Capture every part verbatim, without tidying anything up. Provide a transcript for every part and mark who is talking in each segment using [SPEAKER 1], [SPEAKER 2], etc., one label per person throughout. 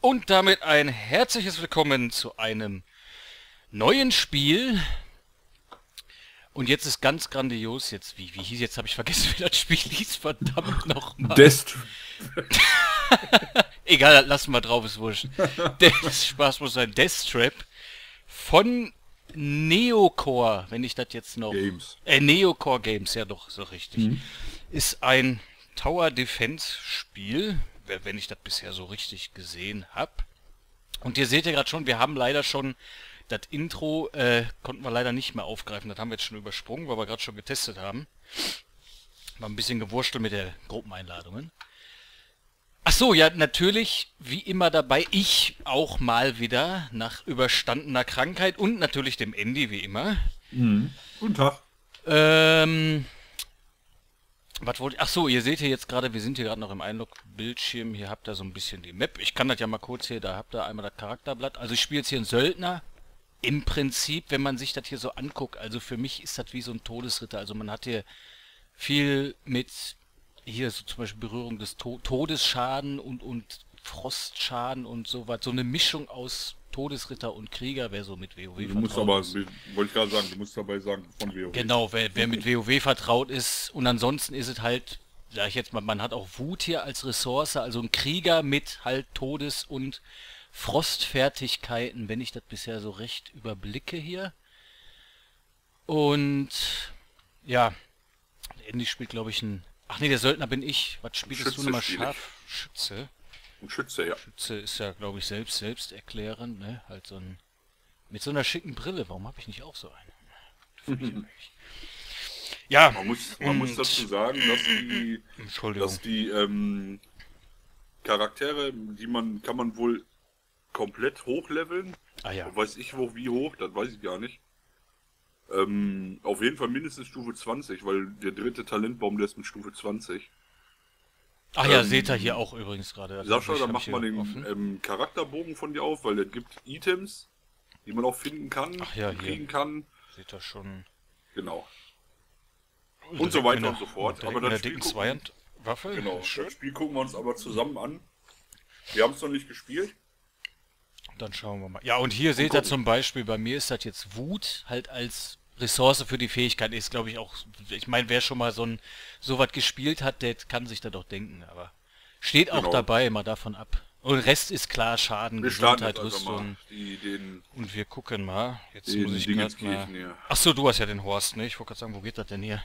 [SPEAKER 1] Und damit ein herzliches Willkommen zu einem neuen Spiel. Und jetzt ist ganz grandios, jetzt, wie, wie hieß, jetzt habe ich vergessen, wie das Spiel hieß, verdammt nochmal.
[SPEAKER 2] Dest.
[SPEAKER 1] Egal, lassen wir drauf, ist wurscht. Der Spaß muss sein, Death Trap von Neocore, wenn ich das jetzt noch...
[SPEAKER 2] Games.
[SPEAKER 1] Äh, Neocore Games, ja doch, so richtig.
[SPEAKER 2] Mhm.
[SPEAKER 1] Ist ein Tower Defense Spiel, wenn ich das bisher so richtig gesehen habe. Und ihr seht ja gerade schon, wir haben leider schon das Intro, äh, konnten wir leider nicht mehr aufgreifen. Das haben wir jetzt schon übersprungen, weil wir gerade schon getestet haben. War ein bisschen gewurstelt mit der Gruppeneinladungen. Ach so, ja, natürlich, wie immer dabei, ich auch mal wieder nach überstandener Krankheit und natürlich dem Andy, wie immer.
[SPEAKER 2] Mhm. Guten Tag.
[SPEAKER 1] Ähm... Was wollte ich? Ach so, ihr seht hier jetzt gerade, wir sind hier gerade noch im Einlog-Bildschirm. Hier habt ihr so ein bisschen die Map. Ich kann das ja mal kurz hier, da habt ihr einmal das Charakterblatt. Also ich spiele jetzt hier einen Söldner. Im Prinzip, wenn man sich das hier so anguckt, also für mich ist das wie so ein Todesritter. Also man hat hier viel mit, hier so zum Beispiel Berührung des to Todesschaden und, und Frostschaden und so was. So eine Mischung aus Todesritter und Krieger, wer so mit WoW
[SPEAKER 2] Du musst aber, wollte ich gerade sagen, du musst dabei sagen, von WoW.
[SPEAKER 1] Genau, wer, wer mit WoW vertraut ist. Und ansonsten ist es halt, sag ich jetzt mal, man hat auch Wut hier als Ressource, also ein Krieger mit halt Todes- und Frostfertigkeiten, wenn ich das bisher so recht überblicke hier. Und ja, Andy spielt, glaube ich, ein... Ach nee, der Söldner bin ich. Was spielst
[SPEAKER 2] Schütze
[SPEAKER 1] du nochmal?
[SPEAKER 2] spiel ich.
[SPEAKER 1] Scharfschütze.
[SPEAKER 2] Ein Schütze, ja.
[SPEAKER 1] Schütze ist ja, glaube ich, selbst selbst erklärend, ne? Halt so ein... Mit so einer schicken Brille. Warum habe ich nicht auch so eine?
[SPEAKER 2] Mhm.
[SPEAKER 1] Ja,
[SPEAKER 2] man muss, man muss dazu sagen, dass die,
[SPEAKER 1] Entschuldigung.
[SPEAKER 2] dass die ähm, Charaktere, die man, kann man wohl komplett hochleveln.
[SPEAKER 1] Ah ja.
[SPEAKER 2] Weiß ich wo, wie hoch, das weiß ich gar nicht. Ähm, auf jeden Fall mindestens Stufe zwanzig, weil der dritte Talentbaum, der ist mit Stufe zwanzig.
[SPEAKER 1] Ach ja,
[SPEAKER 2] ähm,
[SPEAKER 1] seht ihr hier auch übrigens gerade. Also
[SPEAKER 2] Sascha,
[SPEAKER 1] ich
[SPEAKER 2] da
[SPEAKER 1] hab
[SPEAKER 2] macht
[SPEAKER 1] hier
[SPEAKER 2] man den
[SPEAKER 1] offen.
[SPEAKER 2] ähm, Charakterbogen von dir auf, weil der gibt Items, die man auch finden kann,
[SPEAKER 1] Ach ja,
[SPEAKER 2] und
[SPEAKER 1] hier.
[SPEAKER 2] kriegen kann.
[SPEAKER 1] Seht ihr schon.
[SPEAKER 2] Genau.
[SPEAKER 1] Und
[SPEAKER 2] Und so weiter und so fort. Aber
[SPEAKER 1] das
[SPEAKER 2] das
[SPEAKER 1] Spiel
[SPEAKER 2] Spiel,
[SPEAKER 1] dicken
[SPEAKER 2] gucken,
[SPEAKER 1] Zweihandwaffe.
[SPEAKER 2] genau,
[SPEAKER 1] Schön.
[SPEAKER 2] das Spiel gucken wir uns aber zusammen an. Wir haben es noch nicht gespielt.
[SPEAKER 1] Dann schauen wir mal. Ja, und hier seht ihr
[SPEAKER 2] gucken.
[SPEAKER 1] zum Beispiel, bei mir ist das jetzt Wut halt als Ressource für die Fähigkeit. Ist, glaube ich, auch, ich meine, wer schon mal so ein so was gespielt hat, der kann sich da doch denken, aber steht auch
[SPEAKER 2] Genau.
[SPEAKER 1] dabei, mal davon ab. Und Rest ist klar, Schaden,
[SPEAKER 2] Wir starten
[SPEAKER 1] Gesundheit,
[SPEAKER 2] jetzt einfach
[SPEAKER 1] Rüstung.
[SPEAKER 2] mal die, den,
[SPEAKER 1] Und wir gucken mal. Jetzt
[SPEAKER 2] den
[SPEAKER 1] muss ich gerade mal...
[SPEAKER 2] Dingenskirchen hier.
[SPEAKER 1] Ach so, du hast ja den Horst, ne? Ich wollte gerade sagen, wo geht das denn hier?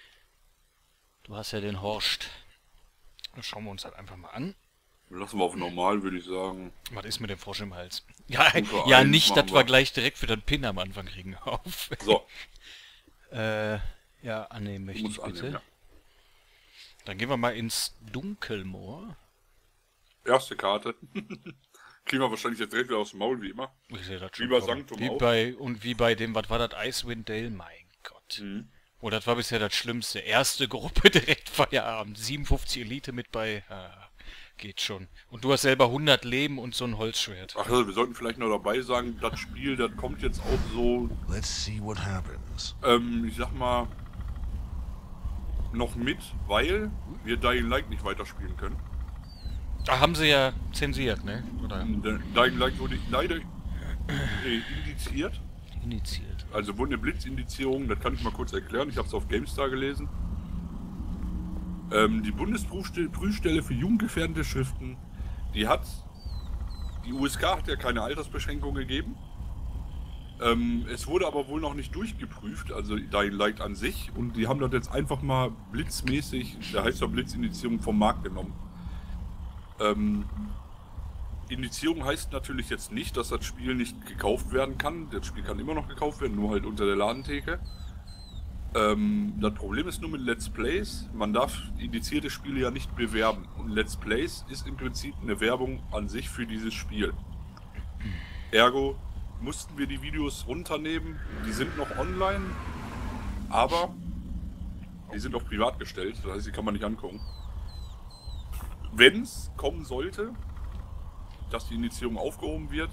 [SPEAKER 1] Du hast ja den Horst. Dann schauen wir uns halt einfach mal an.
[SPEAKER 2] Lassen wir auf normal, würde ich sagen.
[SPEAKER 1] Was ist mit dem Frosch im Hals? Ja,
[SPEAKER 2] Stufe
[SPEAKER 1] ja
[SPEAKER 2] eins
[SPEAKER 1] nicht,
[SPEAKER 2] machen
[SPEAKER 1] dass wir
[SPEAKER 2] wir.
[SPEAKER 1] gleich direkt für den Pin am Anfang kriegen. Auf.
[SPEAKER 2] So,
[SPEAKER 1] äh, ja, annehmen möchte
[SPEAKER 2] muss
[SPEAKER 1] ich bitte.
[SPEAKER 2] annehmen, ja.
[SPEAKER 1] Dann gehen wir mal ins Dunkelmoor.
[SPEAKER 2] Erste Karte. Kriegen wir wahrscheinlich jetzt direkt wieder aus dem Maul, wie immer.
[SPEAKER 1] Ich sehe das schon
[SPEAKER 2] Wie bei
[SPEAKER 1] kommen.
[SPEAKER 2] Sanctum
[SPEAKER 1] Wie
[SPEAKER 2] auch.
[SPEAKER 1] bei, und wie bei dem, was war das? Icewind Dale? Mein Gott.
[SPEAKER 2] Mhm.
[SPEAKER 1] Oh, das war bisher das Schlimmste. Erste Gruppe direkt Feierabend. siebenundfünfzig Elite mit bei... Ah, geht schon. Und du hast selber hundert Leben und so ein Holzschwert.
[SPEAKER 2] Ach, also wir sollten vielleicht noch dabei sagen, das Spiel, das kommt jetzt auch so,
[SPEAKER 3] Let's see what happens.
[SPEAKER 2] ähm, ich sag mal, noch mit, weil wir Dying Light nicht weiterspielen können.
[SPEAKER 1] Da haben sie ja zensiert, ne? Oder
[SPEAKER 2] Dying Light wurde leider äh, indiziert.
[SPEAKER 1] initiiert.
[SPEAKER 2] Also wurde eine Blitzindizierung, das kann ich mal kurz erklären, ich habe es auf GameStar gelesen. Ähm, die Bundesprüfstelle für jugendgefährdende Schriften, die hat, die U S K hat ja keine Altersbeschränkung gegeben. Ähm, es wurde aber wohl noch nicht durchgeprüft, also Dying Light an sich, und die haben das jetzt einfach mal blitzmäßig, der heißt ja Blitzindizierung, vom Markt genommen. Ähm, Indizierung heißt natürlich jetzt nicht, dass das Spiel nicht gekauft werden kann. Das Spiel kann immer noch gekauft werden, nur halt unter der Ladentheke. Ähm, das Problem ist nur mit Let's Plays, man darf indizierte Spiele ja nicht bewerben. Und Let's Plays ist im Prinzip eine Werbung an sich für dieses Spiel. Ergo mussten wir die Videos runternehmen, die sind noch online, aber die sind auf privat gestellt, das heißt, die kann man nicht angucken. Wenn es kommen sollte, dass die Indizierung aufgehoben wird,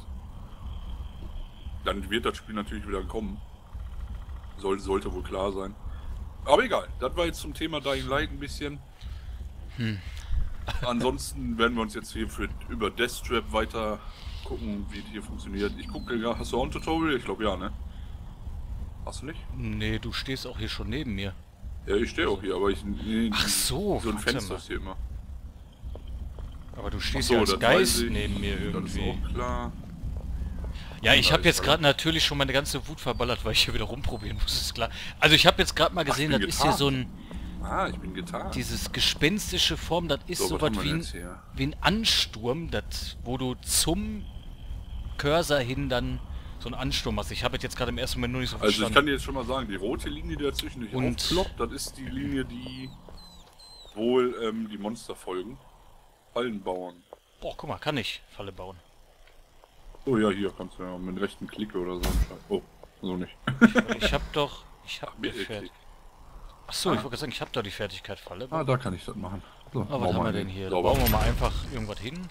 [SPEAKER 2] dann wird das Spiel natürlich wieder kommen. Sollte, sollte wohl klar sein. Aber egal, das war jetzt zum Thema Dying Light ein bisschen.
[SPEAKER 1] Hm.
[SPEAKER 2] Ansonsten werden wir uns jetzt hier für, über Deathtrap weiter gucken, wie es hier funktioniert. Ich gucke, ja, hast du auch ein Tutorial? Ich glaube ja, ne? Hast du nicht?
[SPEAKER 1] Nee, du stehst auch hier schon neben mir.
[SPEAKER 2] Ja, ich stehe auch hier, aber ich... Nee,
[SPEAKER 1] Ach so,
[SPEAKER 2] so ein
[SPEAKER 1] warte
[SPEAKER 2] Fenster
[SPEAKER 1] mal.
[SPEAKER 2] ist hier immer.
[SPEAKER 1] Aber du stehst
[SPEAKER 2] Ach so,
[SPEAKER 1] ja als
[SPEAKER 2] das
[SPEAKER 1] Geist
[SPEAKER 2] weiß ich.
[SPEAKER 1] neben mir
[SPEAKER 2] Das
[SPEAKER 1] irgendwie.
[SPEAKER 2] ist auch klar.
[SPEAKER 1] Ja, ich
[SPEAKER 2] Da
[SPEAKER 1] habe
[SPEAKER 2] ist
[SPEAKER 1] jetzt
[SPEAKER 2] alles.
[SPEAKER 1] gerade natürlich schon meine ganze Wut verballert, weil ich hier wieder rumprobieren muss, ist klar. Also ich habe jetzt gerade mal gesehen,
[SPEAKER 2] bin
[SPEAKER 1] das ist hier
[SPEAKER 2] getarnt.
[SPEAKER 1] so ein...
[SPEAKER 2] Ah, ich bin getan.
[SPEAKER 1] Dieses gespenstische Form, das ist
[SPEAKER 2] So,
[SPEAKER 1] so
[SPEAKER 2] was
[SPEAKER 1] was
[SPEAKER 2] haben wir
[SPEAKER 1] wie,
[SPEAKER 2] denn
[SPEAKER 1] ein,
[SPEAKER 2] jetzt hier?
[SPEAKER 1] wie ein Ansturm, das, wo du zum Cursor hin dann so einen Ansturm hast. Ich habe jetzt gerade im ersten Moment nur nicht so
[SPEAKER 2] Also ich
[SPEAKER 1] verstanden.
[SPEAKER 2] kann dir jetzt schon mal sagen, die rote Linie, die dazwischen nicht
[SPEAKER 1] Und-
[SPEAKER 2] aufploppt, das ist die Linie, die wohl ähm, die Monster folgen. Fallen bauen.
[SPEAKER 1] Boah, guck mal, kann ich Falle bauen.
[SPEAKER 2] Oh ja, hier kannst du ja mit rechten Klick oder so. Oh, so nicht.
[SPEAKER 1] Ich, ich habe doch... Ich habe mir
[SPEAKER 2] Mittelklick.
[SPEAKER 1] Fertig. Achso, ich wollte gerade sagen, ich habe doch die Fertigkeit Falle.
[SPEAKER 2] Ah, da kann ich das machen. So,
[SPEAKER 1] Ah, was
[SPEAKER 2] bau
[SPEAKER 1] haben wir
[SPEAKER 2] mal
[SPEAKER 1] denn
[SPEAKER 2] hin.
[SPEAKER 1] hier? Da
[SPEAKER 2] Sauber.
[SPEAKER 1] bauen wir mal einfach irgendwas hin.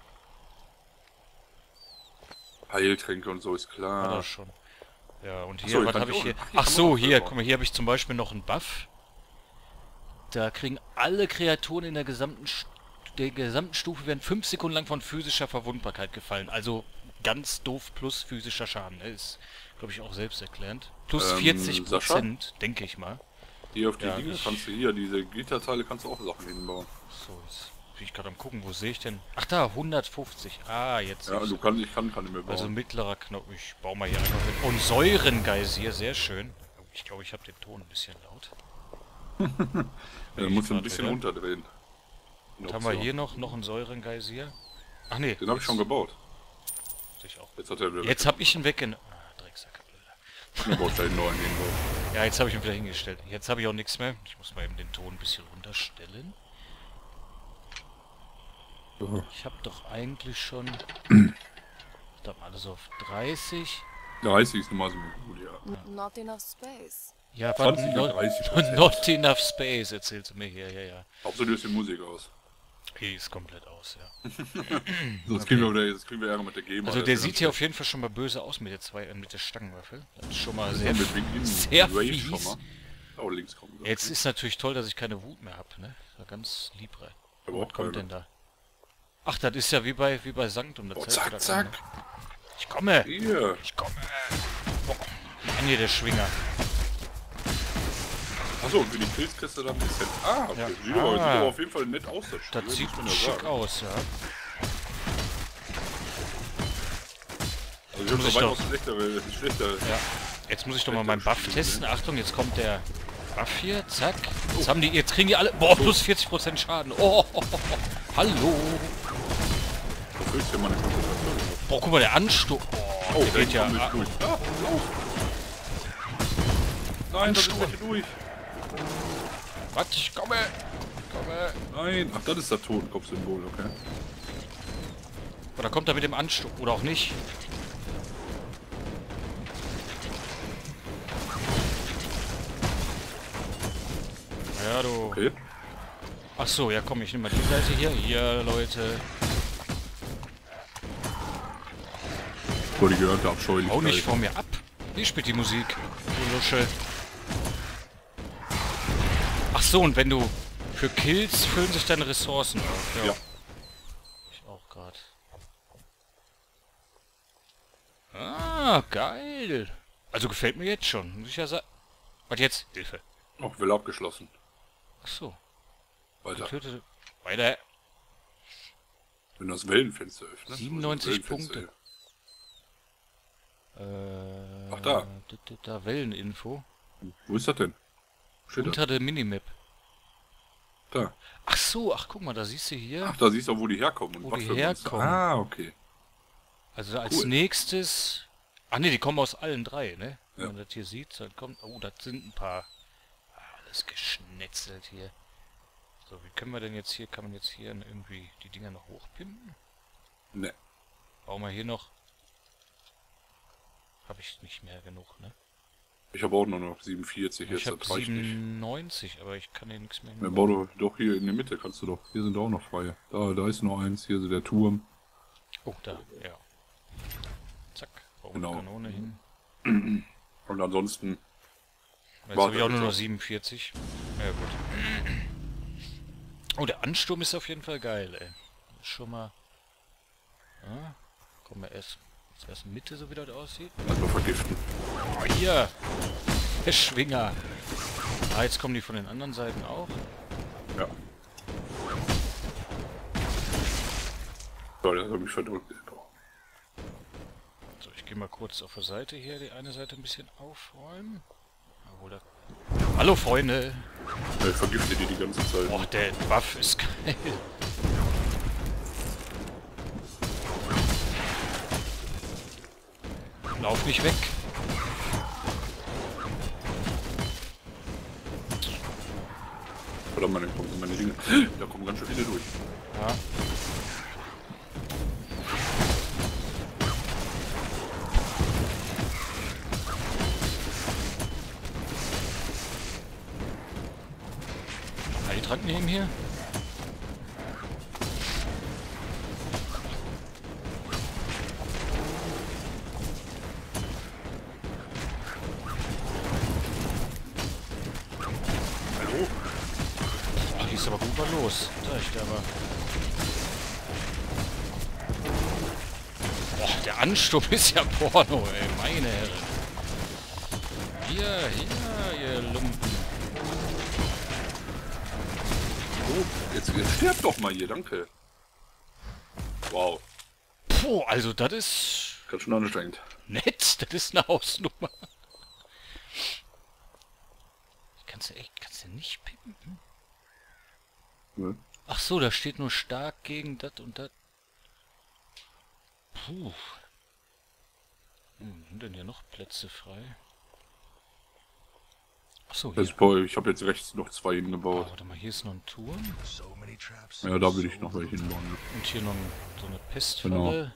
[SPEAKER 2] Heiltränke und so ist
[SPEAKER 1] War
[SPEAKER 2] klar.
[SPEAKER 1] das schon. Ja, und hier,
[SPEAKER 2] so,
[SPEAKER 1] was
[SPEAKER 2] kann
[SPEAKER 1] habe
[SPEAKER 2] ich
[SPEAKER 1] ich
[SPEAKER 2] auch-
[SPEAKER 1] hier?
[SPEAKER 2] ach, hier
[SPEAKER 1] Ach
[SPEAKER 2] kann man
[SPEAKER 1] so,
[SPEAKER 2] auch
[SPEAKER 1] hier,
[SPEAKER 2] selber.
[SPEAKER 1] guck mal, hier habe ich zum Beispiel noch einen Buff. Da kriegen alle Kreaturen in der gesamten, St- der gesamten Stufe werden fünf Sekunden lang von physischer Verwundbarkeit gefallen. Also ganz doof plus physischer Schaden. Ne? Ist, glaube ich, auch selbsterklärend. Plus
[SPEAKER 2] Ähm,
[SPEAKER 1] vierzig
[SPEAKER 2] Sascha?
[SPEAKER 1] Prozent, denke ich mal.
[SPEAKER 2] Hier auf die
[SPEAKER 1] Ja,
[SPEAKER 2] Dinge
[SPEAKER 1] ich-
[SPEAKER 2] kannst du hier, diese Gitterteile kannst du auch Sachen hinbauen.
[SPEAKER 1] So, jetzt bin ich gerade am gucken, wo sehe ich denn? Ach da, hundertfünfzig. Ah, jetzt.
[SPEAKER 2] Ja,
[SPEAKER 1] sehe
[SPEAKER 2] du
[SPEAKER 1] ich's.
[SPEAKER 2] kannst, ich kann keine mehr bauen.
[SPEAKER 1] Also mittlerer Knopf. Ich baue mal hier einfach hin. Und Säurengeysir, sehr schön. Ich glaube, ich habe den Ton ein bisschen laut.
[SPEAKER 2] ja, du musst du ein
[SPEAKER 1] grad
[SPEAKER 2] bisschen
[SPEAKER 1] wieder.
[SPEAKER 2] runterdrehen.
[SPEAKER 1] Was haben wir hier noch? Noch einen Säurengeysir? Ach nee.
[SPEAKER 2] Den habe ich schon gebaut.
[SPEAKER 1] sehe ich auch.
[SPEAKER 2] Jetzt hat er wieder
[SPEAKER 1] Jetzt habe ich ihn weg in... Ah, Drecksack. Blöder.
[SPEAKER 2] Du baust da hinten noch einen hin.
[SPEAKER 1] Ja, jetzt habe ich ihn wieder hingestellt. Jetzt habe ich auch nichts mehr. Ich muss mal eben den Ton ein bisschen runterstellen.
[SPEAKER 2] So.
[SPEAKER 1] Ich habe doch eigentlich schon... Da alles auf dreißig.
[SPEAKER 2] dreißig ist normal so gut, ja.
[SPEAKER 4] Not enough space.
[SPEAKER 1] Ja,
[SPEAKER 2] zwanzig
[SPEAKER 1] warte,
[SPEAKER 2] und
[SPEAKER 1] not,
[SPEAKER 2] dreißig Prozent.
[SPEAKER 1] not enough space, erzählst du mir hier. Ja, ja.
[SPEAKER 2] Hauptsache du hast die Musik aus.
[SPEAKER 1] Die ist komplett aus, ja.
[SPEAKER 2] Sonst kriegen wir wieder, jetzt kriegen wir Ärger mit der GEMA.
[SPEAKER 1] Also
[SPEAKER 2] Das
[SPEAKER 1] der
[SPEAKER 2] ist ja
[SPEAKER 1] sieht hier auf jeden Fall schon mal böse aus mit der, zwei, äh, mit der Stangenwaffe. Das ist schon mal
[SPEAKER 2] ganz-
[SPEAKER 1] sehr,
[SPEAKER 2] mit Beginn
[SPEAKER 1] sehr
[SPEAKER 2] Rage
[SPEAKER 1] fies.
[SPEAKER 2] schon mal. Oh, links kommen.
[SPEAKER 1] Jetzt ist natürlich toll, dass ich keine Wut mehr habe, ne? Das war ganz lieb rein.
[SPEAKER 2] Aber
[SPEAKER 1] Was
[SPEAKER 2] auch
[SPEAKER 1] kommt
[SPEAKER 2] keine.
[SPEAKER 1] denn da? Ach, das ist ja wie bei wie bei Sanctum. Das
[SPEAKER 2] Oh,
[SPEAKER 1] zeigt
[SPEAKER 2] zack,
[SPEAKER 1] dir da
[SPEAKER 2] zack.
[SPEAKER 1] keiner. Ich komme!
[SPEAKER 2] Hier.
[SPEAKER 1] Ich komme! Boah. Mann, hier der Schwinger.
[SPEAKER 2] Achso, und für die Pilz kriegst du dann ein bisschen. Ah, okay.
[SPEAKER 1] Ja.
[SPEAKER 2] Sieht, aber, sieht
[SPEAKER 1] Ah.
[SPEAKER 2] aber auf jeden Fall nett aus, das Spiel.
[SPEAKER 1] Das sieht
[SPEAKER 2] muss man ja
[SPEAKER 1] schick
[SPEAKER 2] sagen.
[SPEAKER 1] aus, ja.
[SPEAKER 2] Also ich
[SPEAKER 1] Muss
[SPEAKER 2] hab's
[SPEAKER 1] ich
[SPEAKER 2] noch
[SPEAKER 1] doch-
[SPEAKER 2] weitaus schlechter, weil das ist schlechter.
[SPEAKER 1] Ja. Jetzt muss ich doch mal
[SPEAKER 2] Schlechter
[SPEAKER 1] meinen Buff
[SPEAKER 2] Spiel,
[SPEAKER 1] testen.
[SPEAKER 2] ne?
[SPEAKER 1] Achtung, jetzt kommt der Buff hier. Zack. Jetzt haben die, jetzt kriegen die alle. Boah, plus vierzig Prozent Schaden. Oh, oh, oh, oh. Hallo.
[SPEAKER 2] Du fühlst ja mal eine Konzentration.
[SPEAKER 1] Boah, guck mal, der Ansturm. Oh, der geht ja.
[SPEAKER 2] komm,
[SPEAKER 1] Ah,
[SPEAKER 2] ist durch. Ah, lauf. Nein, das ist
[SPEAKER 1] Ansturm.
[SPEAKER 2] welche durch.
[SPEAKER 1] was? Ich komme. Ich komme.
[SPEAKER 2] Nein, ach, das ist das Totenkopfsymbol, okay.
[SPEAKER 1] Oder kommt er mit dem Ansturm? Oder auch nicht? Ja, du.
[SPEAKER 2] Okay.
[SPEAKER 1] Ach so, ja komm, ich nehme mal die Seite hier. Hier, Leute.
[SPEAKER 2] Vor die gehörte Abscheulichkeit.
[SPEAKER 1] Hau nicht vor mir ab. Hier spielt die Musik. Du Lusche. Ach so, und wenn du für Kills füllen sich deine Ressourcen auf. Ja.
[SPEAKER 2] Ja.
[SPEAKER 1] Ich auch gerade. Ah, geil. Also gefällt mir jetzt schon, muss ich ja sagen. Was jetzt? Hilfe.
[SPEAKER 2] Oh, will abgeschlossen.
[SPEAKER 1] Ach so.
[SPEAKER 2] Weiter.
[SPEAKER 1] Tötete. Weiter.
[SPEAKER 2] Wenn du das Wellenfenster öffnest.
[SPEAKER 1] siebenundneunzig
[SPEAKER 2] wo ist das Wellenfenster
[SPEAKER 1] Äh,
[SPEAKER 2] Ach, da.
[SPEAKER 1] Da, da, da Welleninfo.
[SPEAKER 2] hier? Wo ist das denn? Steht das?
[SPEAKER 1] Unter der Minimap.
[SPEAKER 2] Da.
[SPEAKER 1] Ach so, ach guck mal, da siehst du hier.
[SPEAKER 2] Ach, da siehst du, wo die herkommen. Und
[SPEAKER 1] Wo
[SPEAKER 2] was
[SPEAKER 1] die
[SPEAKER 2] für Monster.
[SPEAKER 1] herkommen.
[SPEAKER 2] Ah, okay.
[SPEAKER 1] Also als
[SPEAKER 2] Cool.
[SPEAKER 1] nächstes... Ach ne, die kommen aus allen drei, ne? Wenn
[SPEAKER 2] Ja.
[SPEAKER 1] man das hier sieht, dann kommt... Oh, das sind ein paar... Alles geschnetzelt hier. So, wie können wir denn jetzt hier... Kann man jetzt hier irgendwie die Dinger noch hochpimpen?
[SPEAKER 2] Ne.
[SPEAKER 1] Bauen wir hier noch... Habe ich nicht mehr genug, ne?
[SPEAKER 2] Ich habe auch nur noch siebenundvierzig.
[SPEAKER 1] Ich
[SPEAKER 2] Jetzt,
[SPEAKER 1] habe
[SPEAKER 2] das reicht nicht.
[SPEAKER 1] siebenundneunzig, aber ich kann hier nichts mehr...
[SPEAKER 2] Ja, bau doch, doch hier in der Mitte kannst du doch. Hier sind auch noch freie. Da, da ist noch eins. Hier ist der Turm.
[SPEAKER 1] Oh, da, ja. Zack, bauen
[SPEAKER 2] Genau.
[SPEAKER 1] wir Kanone hin.
[SPEAKER 2] Und ansonsten.
[SPEAKER 1] Jetzt
[SPEAKER 2] Warte,
[SPEAKER 1] habe ich auch nur noch
[SPEAKER 2] bitte.
[SPEAKER 1] siebenundvierzig. Ja gut. Oh, der Ansturm ist auf jeden Fall geil, ey. Ist schon mal... Ja, kommen wir erst... Erst Mitte, so wie das aussieht.
[SPEAKER 2] Also vergiften.
[SPEAKER 1] Oh, hier! Der Schwinger! Ah, jetzt kommen die von den anderen Seiten auch.
[SPEAKER 2] Ja. So, das hat mich verdrückt.
[SPEAKER 1] So, ich gehe mal kurz auf der Seite hier, die eine Seite ein bisschen aufräumen. Obwohl da... Hallo, Freunde!
[SPEAKER 2] Ja, ich vergifte die die ganze Zeit.
[SPEAKER 1] Och, der Buff ist geil. Lauf nicht weg.
[SPEAKER 2] Oder meine, meine Dinge. Da kommen ganz schön viele durch.
[SPEAKER 1] Ja. Heiltrank nehmen hier.
[SPEAKER 2] Hallo?
[SPEAKER 1] Ach, die ist aber gut mal los. Da ich da aber. Boah, der Ansturm ist ja Porno, ey, meine Herren. Hier, hier, ihr Lumpen.
[SPEAKER 2] Oh, jetzt, jetzt stirb doch mal hier, danke. Wow,
[SPEAKER 1] Puh, also das ist
[SPEAKER 2] ganz schön anstrengend.
[SPEAKER 1] nett. Das ist eine Hausnummer. Kannst du echt, kannst du nicht pimpen?
[SPEAKER 2] Ne?
[SPEAKER 1] Ach so, da steht nur stark gegen das und das. Puh. Hm, sind denn hier noch Plätze frei? Ach so, hier.
[SPEAKER 2] Das ist bei, ich habe jetzt rechts noch zwei
[SPEAKER 1] Oh,
[SPEAKER 2] hingebaut.
[SPEAKER 1] warte mal, hier ist noch ein Turm.
[SPEAKER 3] So many traps.
[SPEAKER 2] Ja, da will ich noch welche hinbauen. Ne?
[SPEAKER 1] Und hier noch ein, so eine Pestfalle.
[SPEAKER 2] Genau.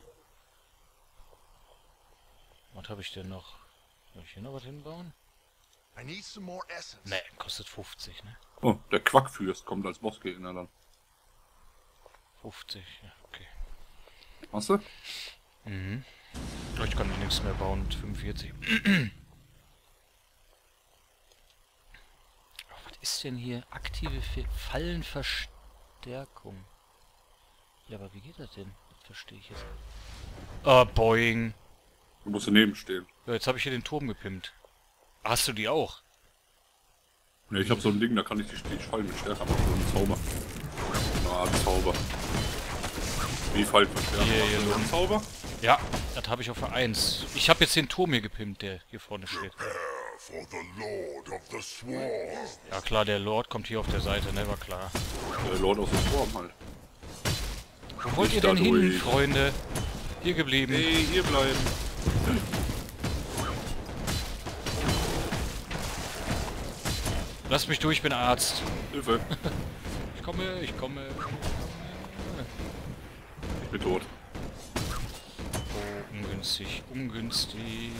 [SPEAKER 1] Was habe ich denn noch? Soll ich hier noch was hinbauen?
[SPEAKER 3] I need some more essence.
[SPEAKER 1] Ne, kostet fünfzig, ne?
[SPEAKER 2] Oh, der Quackfürst kommt als Bossgegner dann.
[SPEAKER 1] fünfzig, ja, okay.
[SPEAKER 2] Hast du?
[SPEAKER 1] Mhm. Ich kann nichts mehr bauen mit fünfundvierzig. Oh, was ist denn hier? Aktive Fe- Fallenverstärkung. Ja, aber wie geht das denn? Das verstehe ich jetzt. Ah, boing.
[SPEAKER 2] Du musst daneben stehen.
[SPEAKER 1] Ja, jetzt habe ich hier den Turm gepimpt. Hast du die auch?
[SPEAKER 2] Ne, ich habe so ein Ding, da kann ich die, die Fallen mit stärker machen. So ein Zauber. Eine Art Zauber. Wie Fallenverstärker?
[SPEAKER 1] Hier, hier,
[SPEAKER 2] Hast du so einen Zauber?
[SPEAKER 1] Ja, das habe ich auf der eins. Ich habe jetzt den Turm hier gepimpt, der hier vorne steht.
[SPEAKER 3] For the Lord of the Swarm.
[SPEAKER 1] Ja klar, der Lord kommt hier auf der Seite, ne, war klar.
[SPEAKER 2] Der Lord of the Swarm halt.
[SPEAKER 1] Wo wollt
[SPEAKER 2] Ich
[SPEAKER 1] ihr denn
[SPEAKER 2] da
[SPEAKER 1] hin,
[SPEAKER 2] durch.
[SPEAKER 1] Freunde? Hier geblieben.
[SPEAKER 2] Hey, hier bleiben.
[SPEAKER 1] Lass mich durch, ich bin Arzt.
[SPEAKER 2] Hilfe.
[SPEAKER 1] Ich komme, ich komme.
[SPEAKER 2] Ich bin tot.
[SPEAKER 1] Oh, ungünstig, ungünstig.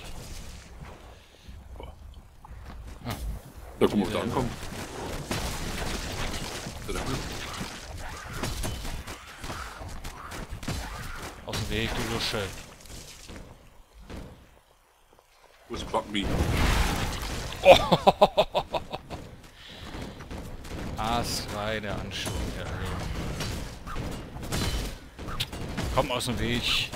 [SPEAKER 2] Da gucken wir, ob da ankommen. Da, da.
[SPEAKER 1] Aus dem Weg, du Lusche.
[SPEAKER 2] Wo ist Bug Me?
[SPEAKER 1] Astreine Ansturm, ja. Komm aus dem Weg.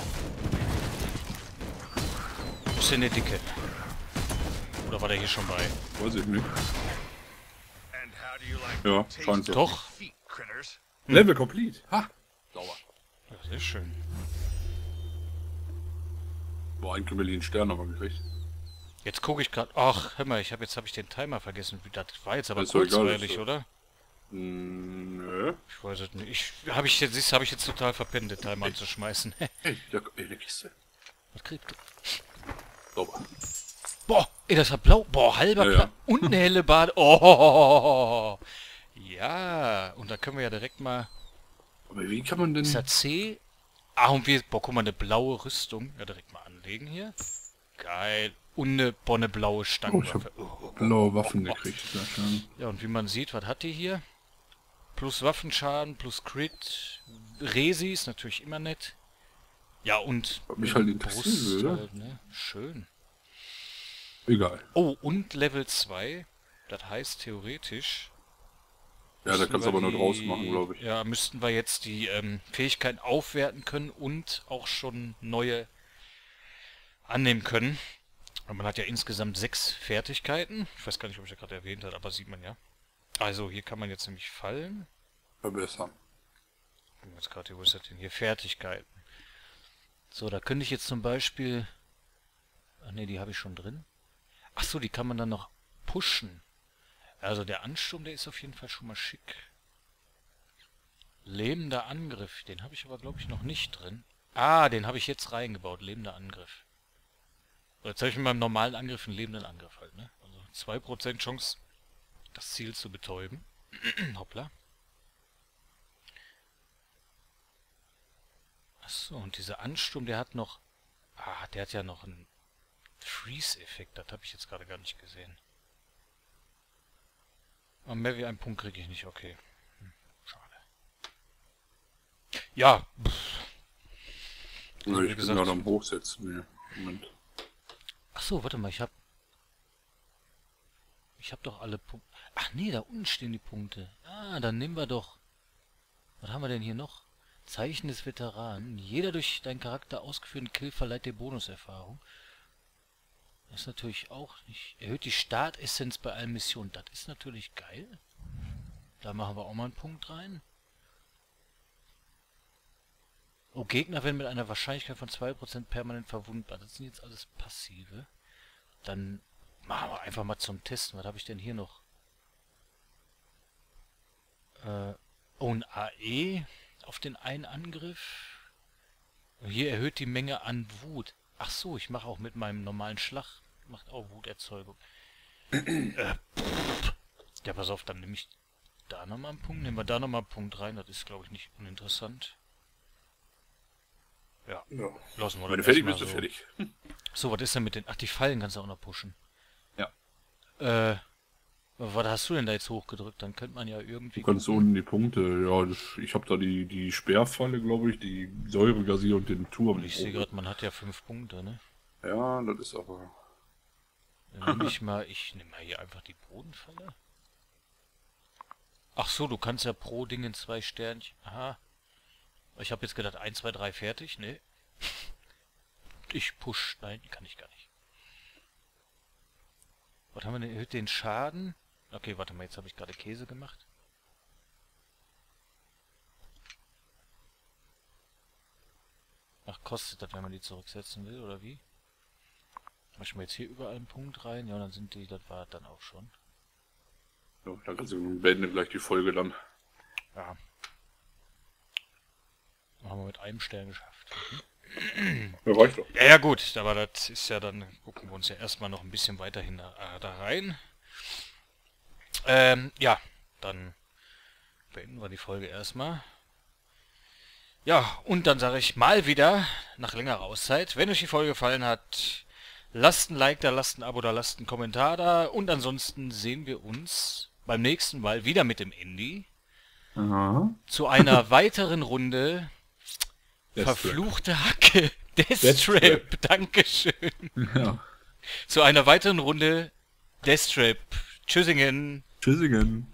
[SPEAKER 1] Wo ist denn der Dicke? Oder war der hier schon bei?
[SPEAKER 2] Weiß ich nicht.
[SPEAKER 3] And how do you like
[SPEAKER 2] Ja,
[SPEAKER 3] the
[SPEAKER 2] scheint
[SPEAKER 3] taste
[SPEAKER 2] so.
[SPEAKER 3] of
[SPEAKER 1] Doch.
[SPEAKER 3] feet, critters?
[SPEAKER 2] Level complete. Ha! Sauber.
[SPEAKER 1] Ja, sehr schön.
[SPEAKER 2] Boah, ein Krümelin Stern haben wir gekriegt.
[SPEAKER 1] Jetzt gucke ich gerade. Ach, hör mal, ich habe jetzt habe ich den Timer vergessen. Das war jetzt aber
[SPEAKER 2] Ist doch egal,
[SPEAKER 1] kurzweilig,
[SPEAKER 2] ist doch-
[SPEAKER 1] oder?
[SPEAKER 2] Mm, nö.
[SPEAKER 1] Ich weiß es nicht. Ich habe ich jetzt habe ich jetzt total verpennt, den Timer anzuschmeißen.
[SPEAKER 2] Hey, da, ey, eine Kiste.
[SPEAKER 1] Was kriegt du?
[SPEAKER 2] Sauber.
[SPEAKER 1] Boah, ey, das hat blau. Boah, halber
[SPEAKER 2] Ja,
[SPEAKER 1] Pla
[SPEAKER 2] ja.
[SPEAKER 1] und eine helle Bade. Oh, ja. Und da können wir ja direkt mal.
[SPEAKER 2] Aber wie kann man denn...
[SPEAKER 1] Ist das C? Ah, und wir. Boah, guck mal, eine blaue Rüstung. Ja, direkt mal anlegen hier. Geil. Und eine bonne blaue
[SPEAKER 2] Oh, ich
[SPEAKER 1] Stangenwaffe.
[SPEAKER 2] hab blaue Waffen gekriegt. Sehr schön.
[SPEAKER 1] Ja, und wie man sieht, was hat die hier? Plus Waffenschaden, plus Crit. Resi ist natürlich immer nett. Ja, und
[SPEAKER 2] Was mich halt interessieren würde.
[SPEAKER 1] halt, ne? Schön.
[SPEAKER 2] Egal.
[SPEAKER 1] Oh, und Level zwei. Das heißt theoretisch,
[SPEAKER 2] Ja, da
[SPEAKER 1] müssten
[SPEAKER 2] kannst
[SPEAKER 1] wir
[SPEAKER 2] du aber nur
[SPEAKER 1] die-
[SPEAKER 2] draus machen, glaube ich.
[SPEAKER 1] Ja, müssten wir jetzt die ähm, Fähigkeiten aufwerten können und auch schon neue annehmen können. Und man hat ja insgesamt sechs Fertigkeiten. Ich weiß gar nicht, ob ich das gerade erwähnt habe, aber sieht man ja. Also hier kann man jetzt nämlich fallen.
[SPEAKER 2] Verbessern.
[SPEAKER 1] Jetzt gerade hier, wo ist das denn? Hier Fertigkeiten. So, da könnte ich jetzt zum Beispiel... Ach ne, die habe ich schon drin. Ach so, die kann man dann noch pushen. Also der Ansturm, der ist auf jeden Fall schon mal schick. Lebender Angriff, den habe ich aber glaube ich noch nicht drin. Ah, den habe ich jetzt reingebaut, lebender Angriff. So, jetzt habe ich mit meinem normalen Angriff einen lebenden Angriff halt, ne? Also zwei Prozent Chance, das Ziel zu betäuben. Hoppla. Achso, und dieser Ansturm, der hat noch... Ah, der hat ja noch einen Freeze-Effekt, das habe ich jetzt gerade gar nicht gesehen. Aber mehr wie einen Punkt kriege ich nicht, okay. Hm, schade. Ja, pff.
[SPEAKER 2] Also
[SPEAKER 1] wie
[SPEAKER 2] ich bin
[SPEAKER 1] gesagt-
[SPEAKER 2] gerade am Hochsetzen. Nee, Moment.
[SPEAKER 1] Ach so, warte mal, ich habe... Ich habe doch alle Punkte... Ach nee, da unten stehen die Punkte. Ah, dann nehmen wir doch... Was haben wir denn hier noch? Zeichen des Veteranen. Jeder durch deinen Charakter ausgeführten Kill verleiht dir Bonuserfahrung. Das ist natürlich auch nicht... Erhöht die Startessenz bei allen Missionen. Das ist natürlich geil. Da machen wir auch mal einen Punkt rein. Oh, Gegner werden mit einer Wahrscheinlichkeit von zwei Prozent permanent verwundbar. Das sind jetzt alles Passive. Dann machen wir einfach mal zum Testen. Was habe ich denn hier noch? Äh, oh, ein A E auf den einen Angriff. Hier erhöht die Menge an Wut. Ach so, ich mache auch mit meinem normalen Schlag. Macht auch Wuterzeugung. äh, ja, pass auf, dann nehme ich da nochmal einen Punkt. Nehmen wir da nochmal einen Punkt rein. Das ist, glaube ich, nicht uninteressant. Ja,
[SPEAKER 2] Ja.
[SPEAKER 1] lassen wir
[SPEAKER 2] Wenn du
[SPEAKER 1] das
[SPEAKER 2] fertig
[SPEAKER 1] erstmal
[SPEAKER 2] bist, du
[SPEAKER 1] so.
[SPEAKER 2] fertig.
[SPEAKER 1] So, was ist denn mit den... Ach, die Fallen kannst du auch noch pushen.
[SPEAKER 2] Ja.
[SPEAKER 1] Äh, was hast du denn da jetzt hochgedrückt? Dann könnte man ja irgendwie...
[SPEAKER 2] Du kannst so unten die Punkte, ja, das, ich habe da die, die Sperrfalle, glaube ich, die Säuregasier und den Turm.
[SPEAKER 1] Ich sehe gerade, man hat ja fünf Punkte, ne?
[SPEAKER 2] Ja, das ist aber...
[SPEAKER 1] Dann nehme ich mal... Ich nehme mal hier einfach die Bodenfalle. Ach so, du kannst ja pro Ding in zwei Sternchen... Aha. Ich habe jetzt gedacht, eins, zwei, drei, fertig. Ne? Ich push. Nein, kann ich gar nicht. Was haben wir denn? Erhöht den Schaden? Okay, warte mal, jetzt habe ich gerade Käse gemacht. Ach, kostet das, wenn man die zurücksetzen will, oder wie? Mach ich mal jetzt hier überall einen Punkt rein? Ja, dann sind die, das war dann auch schon.
[SPEAKER 2] Ja, dann kannst du beenden gleich die Folge dann.
[SPEAKER 1] Ja. Haben wir mit einem Stern geschafft.
[SPEAKER 2] Ja, reicht doch.
[SPEAKER 1] Ja, ja gut, aber das ist ja dann, gucken wir uns ja erstmal noch ein bisschen weiterhin da, äh, da rein. Ähm, ja, dann beenden wir die Folge erstmal. Ja, und dann sage ich mal wieder, nach längerer Auszeit, wenn euch die Folge gefallen hat, lasst ein Like da, lasst ein Abo da, lasst einen Kommentar da und ansonsten sehen wir uns beim nächsten Mal wieder mit dem Andy
[SPEAKER 2] Aha.
[SPEAKER 1] zu einer weiteren Runde
[SPEAKER 2] Deathtrap.
[SPEAKER 1] Verfluchte Hacke. Deathtrap.
[SPEAKER 2] Deathtrap.
[SPEAKER 1] Dankeschön.
[SPEAKER 2] Ja.
[SPEAKER 1] Zu einer weiteren Runde Deathtrap. Tschüssingen.
[SPEAKER 2] Tschüssingen.